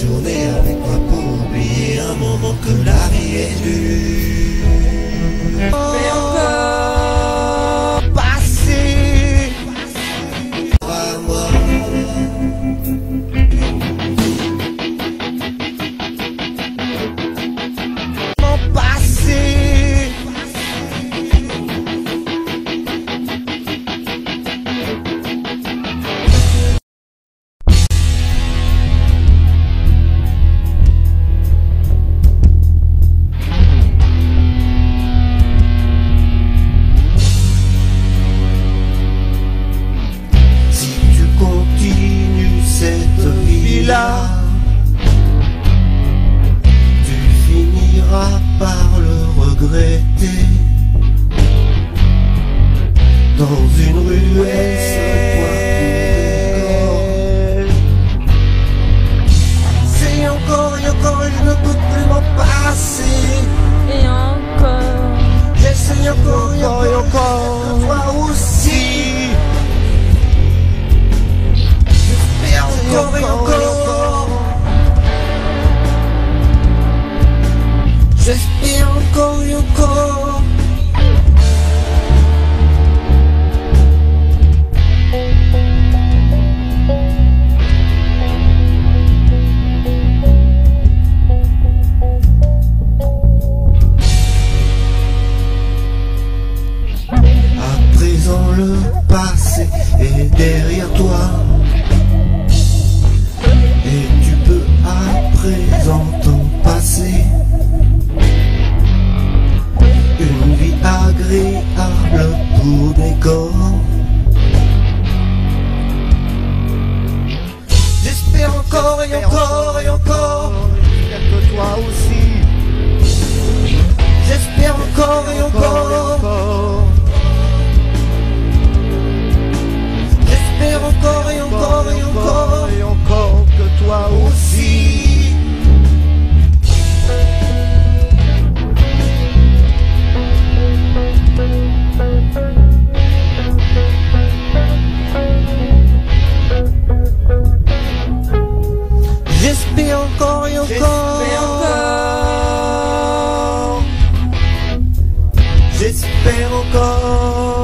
journée avec moi pour oublier un moment que la vie est dure. Mais encore Passé à moi. Mon passé. Cette vie-là, tu finiras par le regretter. Dans une ruelle, seul toi c'est encore et encore, je ne peux plus m'en passer. et encore. J'essaye encore et encore, toi aussi. Encore et encore. J'espère encore et encore. À présent le passé est derrière toi. Et tu peux à présent t'en passer. Une vie agréable pour décor. J'espère encore et encore et encore. J'espère que toi aussi. J'espère encore et encore. J'espère encore et encore et encore et encore que toi aussi. J'espère encore et encore. J'espère encore.